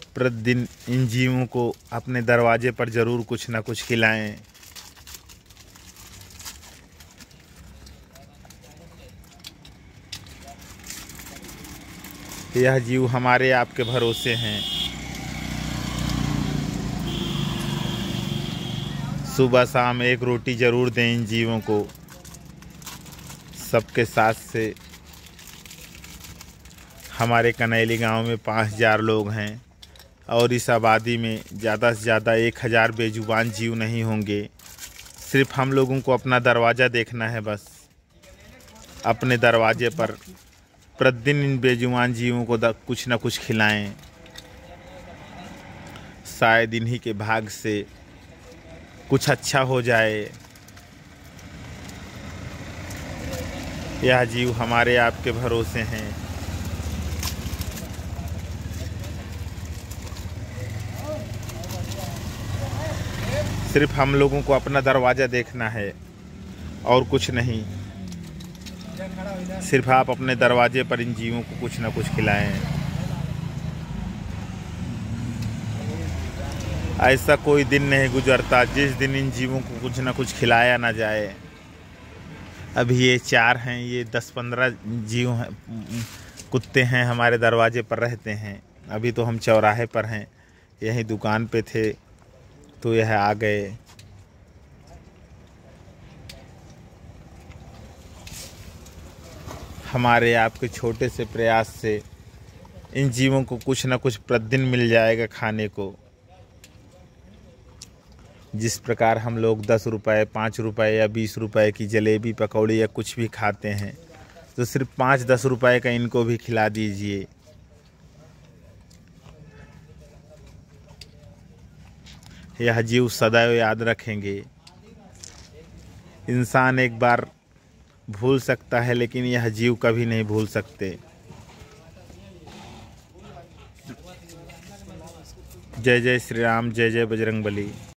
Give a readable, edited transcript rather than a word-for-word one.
प्रतिदिन इन जीवों को अपने दरवाजे पर ज़रूर कुछ न कुछ खिलाएं। यह जीव हमारे आपके भरोसे हैं। सुबह शाम एक रोटी ज़रूर दें इन जीवों को। सबके साथ से हमारे कनैली गांव में 5000 लोग हैं और इस आबादी में ज़्यादा से ज़्यादा 1000 बेजुबान जीव नहीं होंगे। सिर्फ हम लोगों को अपना दरवाज़ा देखना है बस। अपने दरवाजे पर प्रतिदिन इन बेजुबान जीवों को कुछ न कुछ खिलाएं। शायद इन्हीं के भाग से कुछ अच्छा हो जाए। यह जीव हमारे आपके भरोसे हैं। सिर्फ हम लोगों को अपना दरवाज़ा देखना है और कुछ नहीं। सिर्फ आप अपने दरवाजे पर इन जीवों को कुछ न कुछ खिलाएं। ऐसा कोई दिन नहीं गुजरता जिस दिन इन जीवों को कुछ न कुछ खिलाया ना जाए। अभी ये 4 हैं, ये 10-15 जीव हैं, कुत्ते हैं हमारे दरवाजे पर रहते हैं। अभी तो हम चौराहे पर हैं, यहीं दुकान पे थे तो यह आ गए। हमारे आपके छोटे से प्रयास से इन जीवों को कुछ न कुछ प्रतिदिन मिल जाएगा खाने को। जिस प्रकार हम लोग 10 रुपए, 5 रुपए या 20 रुपए की जलेबी, पकौड़ी या कुछ भी खाते हैं, तो सिर्फ 5-10 रुपए का इनको भी खिला दीजिए। यह जीव सदैव याद रखेंगे। इंसान एक बार भूल सकता है लेकिन यह जीव कभी नहीं भूल सकते। जय जय श्री राम, जय जय बजरंगबली।